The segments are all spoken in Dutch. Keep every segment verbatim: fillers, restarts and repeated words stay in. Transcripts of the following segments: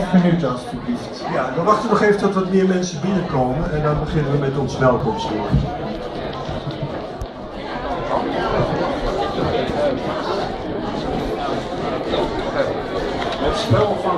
vijf minuten alsjeblieft. Ja, dan wachten we nog even tot wat meer mensen binnenkomen en dan beginnen we met ons welkomstwoord. Het spel van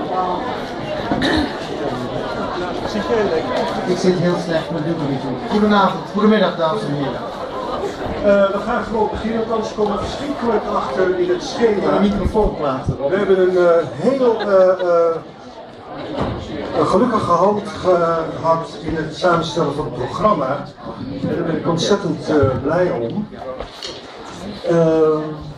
Zit jij lekker? Ik zit heel slecht, maar doe er niet toe. Goedenavond, goedemiddag dames en heren. Uh, we gaan gewoon beginnen, want anders komen we verschrikkelijk achter in het schema. De microfoon plaatsen. We hebben een uh, heel uh, uh, een gelukkige hand gehad in het samenstellen van het programma. En daar ben ik ontzettend uh, blij om. Uh,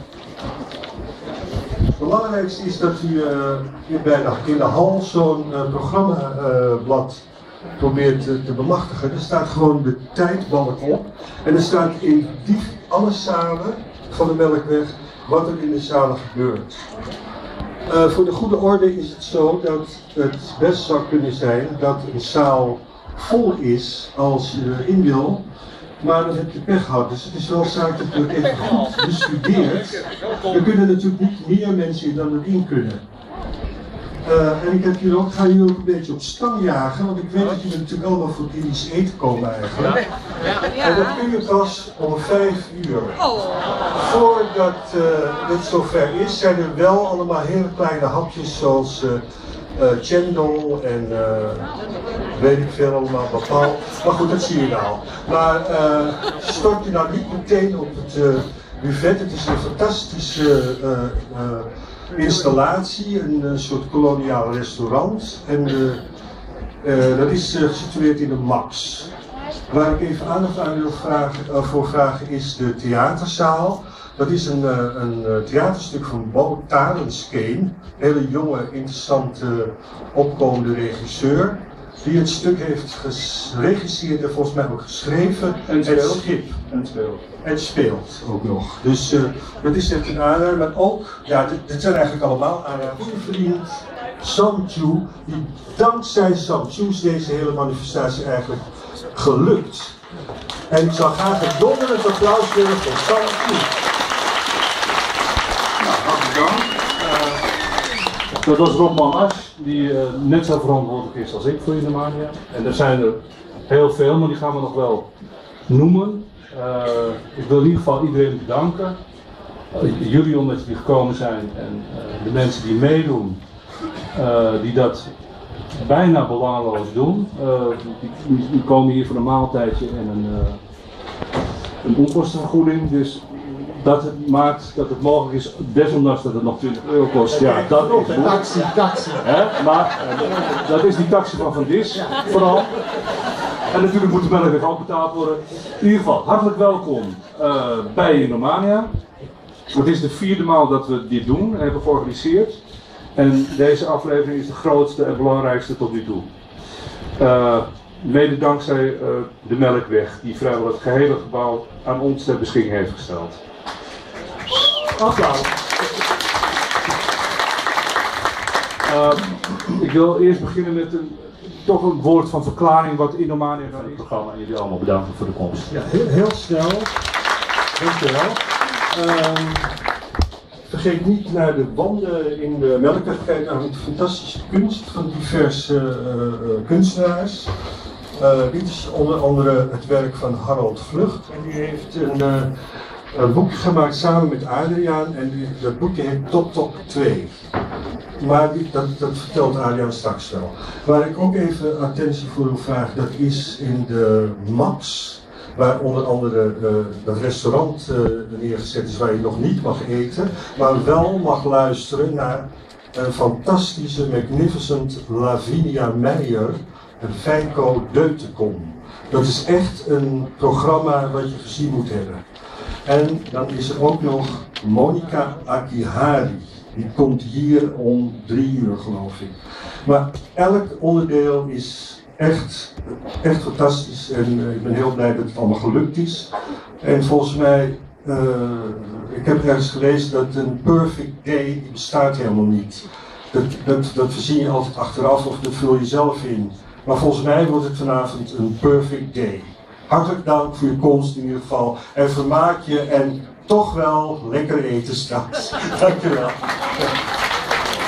het belangrijkste is dat u uh, hier bij de, in de hal zo'n uh, programmablad uh, probeert uh, te bemachtigen. Er staat gewoon de tijdbalk op. En er staat in die, alle zalen van de Melkweg wat er in de zalen gebeurt. Uh, voor de goede orde is het zo dat het best zou kunnen zijn dat een zaal vol is als je erin wil, maar dan heb je pech gehad. Dus het is wel zaak dat je het even goed bestudeert. Er kunnen natuurlijk niet meer mensen in dan erin kunnen. Uh, en ik heb hier ook, ga jullie ook een beetje op stang jagen, want ik weet dat jullie natuurlijk allemaal voor het Indisch eten komen eigenlijk. En dat kun je pas om vijf uur. Voordat uh, dit zover is, zijn er wel allemaal hele kleine hapjes zoals uh, uh, chendol en uh, weet ik veel allemaal, bapal. Maar goed, dat zie je nou. Maar uh, stort je nou niet meteen op het uh, buffet. Het is een fantastische uh, uh, installatie, een, een soort koloniaal restaurant. En uh, uh, dat is uh, gesitueerd in de Max. Waar ik even aandacht aan wil vragen, uh, voor vragen is de theaterzaal. Dat is een, uh, een uh, theaterstuk van Bo Talenskeen, een hele jonge, interessante, opkomende regisseur. Die het stuk heeft geregisseerd en volgens mij ook geschreven. En speelt. Het schip. En speelt. En speelt ook nog. Dus uh, dat is echt een aanrader. Maar ook, ja, dit, dit zijn eigenlijk allemaal aanraders. Goede vriend Sam Chu, die dankzij Sam Chu is deze hele manifestatie eigenlijk gelukt. En ik zou graag een donderend applaus willen voor Sam Chu. Nou, hartelijk dank. Uh, dat was Rob Manas, die uh, net zo verantwoordelijk is als ik voor Indomania. En er zijn er heel veel, maar die gaan we nog wel noemen. Uh, ik wil in ieder geval iedereen bedanken. Uh, jullie omdat jullie gekomen zijn en uh, de mensen die meedoen, uh, die dat bijna belangeloos doen. Uh, die, die komen hier voor een maaltijdje en een, uh, een onkostenvergoeding. Dus dat het maakt dat het mogelijk is, desondanks dat het nog twintig euro kost. Ja, dat is goed. Taxi, taxi. Hè? Maar uh, dat is die taxi van Van Dis, vooral. En natuurlijk moet de melkweg ook betaald worden. In ieder geval, hartelijk welkom uh, bij Indomania. Het is de vierde maal dat we dit doen en hebben georganiseerd. En deze aflevering is de grootste en belangrijkste tot nu toe. Uh, mede dankzij uh, de Melkweg, die vrijwel het gehele gebouw aan ons ter beschikking heeft gesteld. Applaus. Uh, ik wil eerst beginnen met een, toch een woord van verklaring wat Indomania van het programma. En jullie allemaal bedanken voor de komst. Ja, heel, heel snel. Dankjewel. Um, vergeet niet naar de wanden in de Melkweg te kijken naar de fantastische kunst van diverse uh, uh, kunstenaars. Uh, dit is onder andere het werk van Harold Vlucht. En die heeft een, uh, een boekje gemaakt samen met Adriaan. En die, dat boekje heet Top Top twee. Maar die, dat, dat vertelt Adriaan straks wel. Waar ik ook even attentie voor wil vragen, dat is in de Max. Waar onder andere uh, dat restaurant uh, neergezet is waar je nog niet mag eten, maar wel mag luisteren naar een fantastische, magnificent Lavinia Meijer, een Fijnko Deutecom. Dat is echt een programma wat je gezien moet hebben. En dan is er ook nog Monica Akihari. Die komt hier om drie uur, geloof ik. Maar elk onderdeel is echt, echt fantastisch en uh, ik ben heel blij dat het allemaal gelukt is. En volgens mij, uh, ik heb ergens gelezen dat een perfect day die bestaat helemaal niet. Dat, dat, dat verzin je altijd achteraf of dat vul je zelf in. Maar volgens mij wordt het vanavond een perfect day. Hartelijk dank voor je komst in ieder geval en vermaak je en toch wel lekker eten straks. Dankjewel.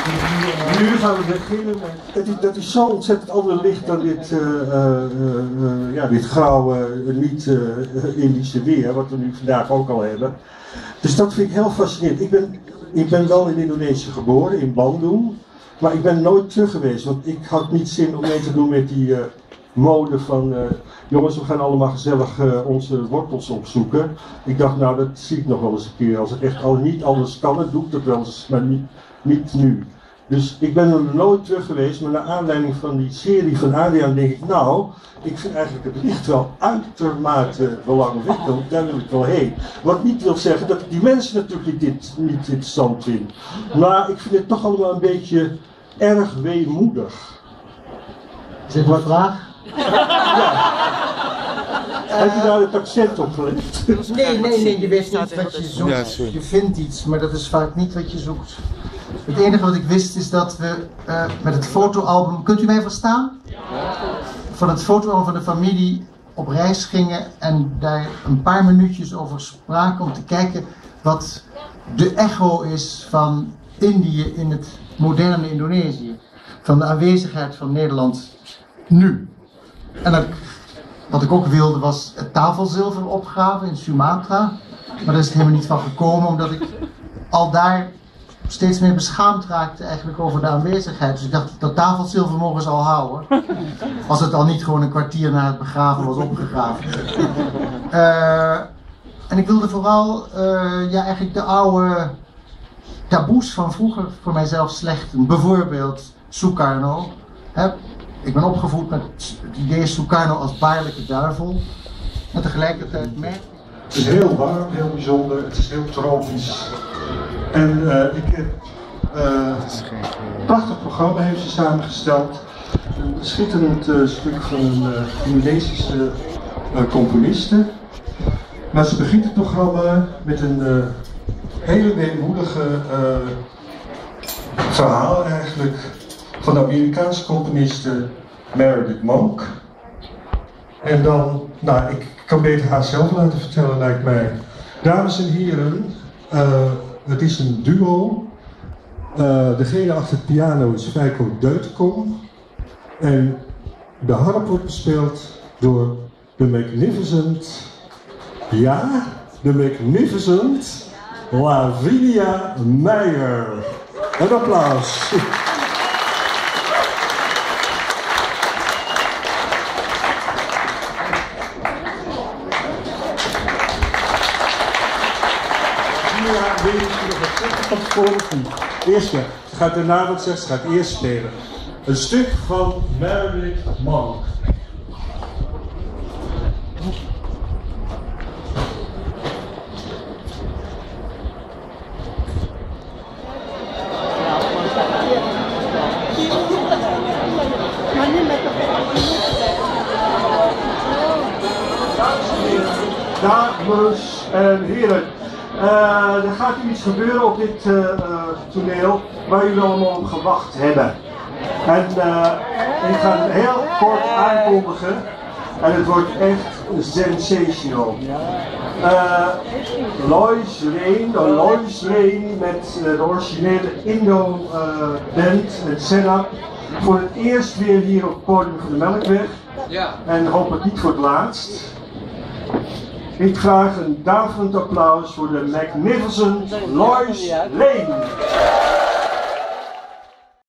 Nu gaan we beginnen met... Het is, dat is zo ontzettend ander licht dan dit, uh, uh, uh, ja, dit grauwe, uh, niet-Indische uh, weer, wat we nu vandaag ook al hebben. Dus dat vind ik heel fascinerend. Ik ben, ik ben wel in Indonesië geboren, in Bandung, maar ik ben nooit terug geweest, want ik had niet zin om mee te doen met die uh, mode van... Uh, jongens, we gaan allemaal gezellig uh, onze wortels opzoeken. Ik dacht, nou, dat zie ik nog wel eens een keer. Als het echt al niet anders kan, dan doe ik dat wel eens, maar niet, niet nu. Dus ik ben er nooit terug geweest, maar naar aanleiding van die serie van Adriaan denk ik, nou, ik vind eigenlijk het licht wel uitermate belangrijk, daar wil ik wel heen. Wat niet wil zeggen dat ik die mensen natuurlijk dit, niet interessant vind. Maar ik vind het toch allemaal een beetje erg weemoedig. Is dit een vraag? Ja. Heb je daar het accent op gelegd? Nee, nee, nee, je weet niet wat je zoekt. Je vindt iets, maar dat is vaak niet wat je zoekt. Het enige wat ik wist is dat we uh, met het fotoalbum, kunt u mij verstaan? Van het fotoalbum van de familie op reis gingen en daar een paar minuutjes over spraken om te kijken wat de echo is van Indië in het moderne Indonesië. Van de aanwezigheid van Nederland nu. En dat, wat ik ook wilde was het tafelzilver opgraven in Sumatra. Maar daar is het helemaal niet van gekomen omdat ik al daar steeds meer beschaamd raakte eigenlijk over de aanwezigheid. Dus ik dacht, dat tafelzilver mogen ze al houden. Als het al niet gewoon een kwartier na het begraven was opgegraven. Uh, en ik wilde vooral uh, ja, eigenlijk de oude taboes van vroeger voor mijzelf slechten. Bijvoorbeeld Sukarno. Hè? Ik ben opgevoed met het idee Sukarno als baarlijke duivel. En tegelijkertijd merk ik... Het is heel warm, heel bijzonder, het is heel tropisch. En uh, ik heb uh, een prachtig programma heeft ze samengesteld. Een schitterend uh, stuk van een uh, Indonesische uh, componiste. Maar ze begint het programma met een uh, hele weemoedige uh, verhaal eigenlijk van de Amerikaanse componiste Meredith Monk. En dan, nou, ik kan beter haar zelf laten vertellen, lijkt mij. Dames en heren, uh, het is een duo. Uh, degene achter de piano is Feiko Deutekom. En de harp wordt bespeeld door de magnificent, ja, de magnificent Lavinia Meijer. Een applaus. Weet je nog wat zeggen van tevoren of niet? Eerst ja. Ze gaat daarna wat zeggen, ze gaat eerst spelen. Een stuk van Meredith Monk. Dames en heren. Uh, er gaat iets gebeuren op dit uh, uh, toneel waar jullie allemaal op gewacht hebben. En uh, ik ga het heel kort aankondigen en het wordt echt sensational. Uh, Lois Lane, uh, Lois Lane met uh, de originele Indo uh, band met Senna. Voor het eerst weer hier op het podium van de Melkweg. En hoop het niet voor het laatst. Ik vraag een daverend applaus voor de magnificent Lois Lane.